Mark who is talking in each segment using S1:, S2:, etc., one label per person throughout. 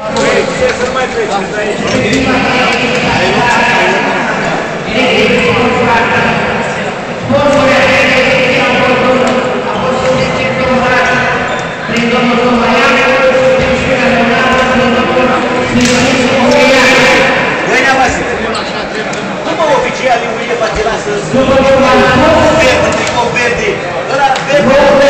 S1: Să nu mai pleci de aici.
S2: Băi, Neavase, după oficialii unde face lasă verde, tricou verde, ăla verde.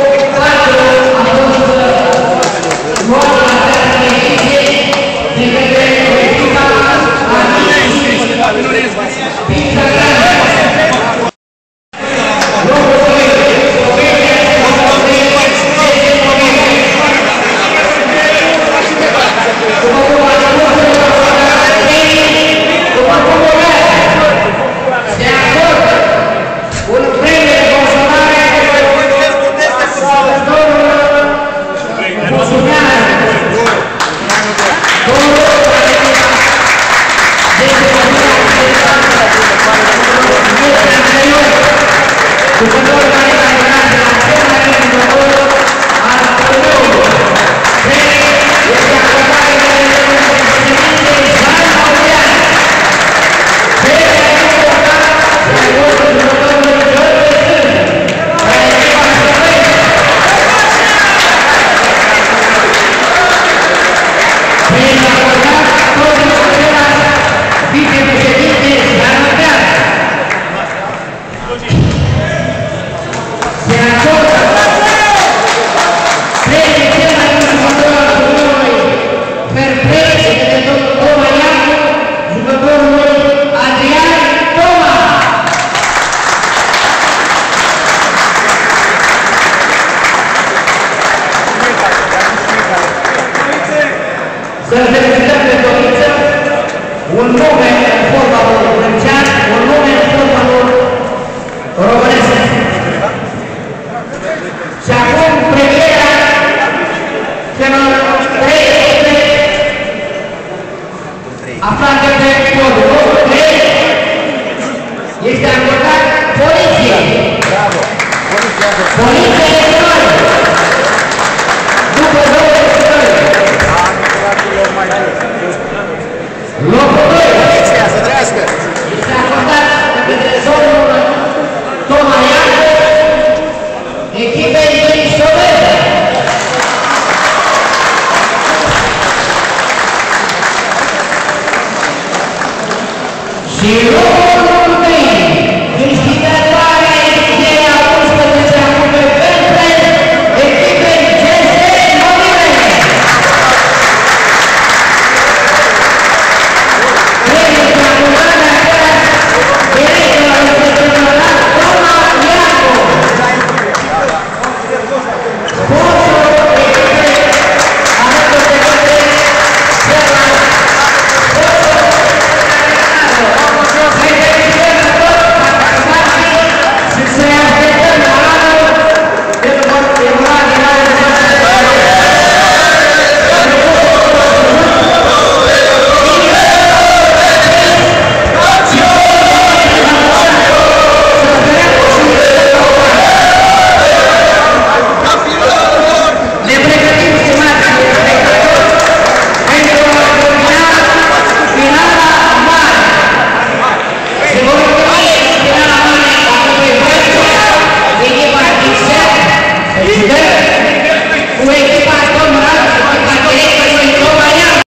S3: Să felicităm pe Doriță, un nume în fotbalul grâncean, un nume în fotbalul românesc. Și acum premiera celor 3 echipe aflate pe podul. Locul 3 este acordat Poliției.
S2: Bravo!
S3: Poliția este mare. După 2 locul 2
S2: Să trăiască!
S3: este acordat de către domnul Toma Iancu, echipei din Slovenția. Și locul